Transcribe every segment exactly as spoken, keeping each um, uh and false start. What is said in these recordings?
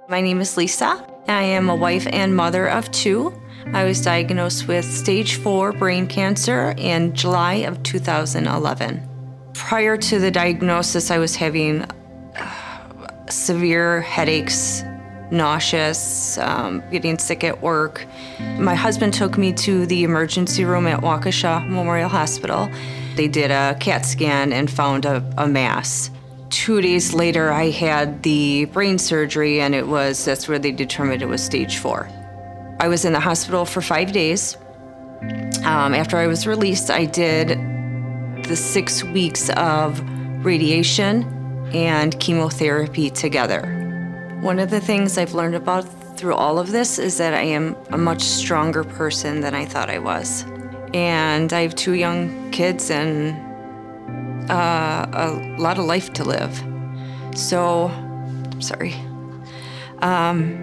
My name is Lisa. I am a wife and mother of two. I was diagnosed with stage four brain cancer in July of two thousand eleven. Prior to the diagnosis, I was having uh, severe headaches, nauseous, um, getting sick at work. My husband took me to the emergency room at Waukesha Memorial Hospital. They did a CAT scan and found a, a mass. Two days later, I had the brain surgery, and it was, that's where they determined it was stage four. I was in the hospital for five days. Um, after I was released, I did the six weeks of radiation and chemotherapy together. One of the things I've learned about through all of this is that I am a much stronger person than I thought I was. And I have two young kids and uh, a lot of life to live. So, sorry. Um,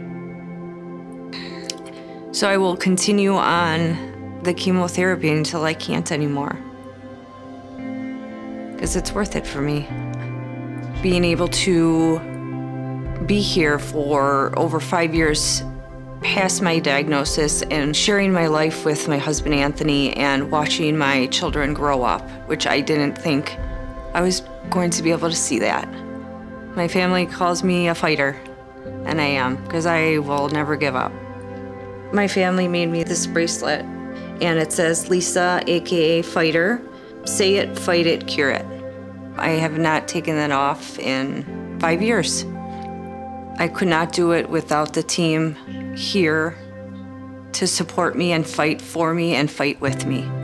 so I will continue on the chemotherapy until I can't anymore. Because it's worth it for me. Being able to be here for over five years past my diagnosis and sharing my life with my husband Anthony and watching my children grow up, which I didn't think I was going to be able to see that. My family calls me a fighter, and I am, because I will never give up. My family made me this bracelet, and it says Lisa, aka Fighter. Say it, fight it, cure it. I have not taken that off in five years. I could not do it without the team here to support me and fight for me and fight with me.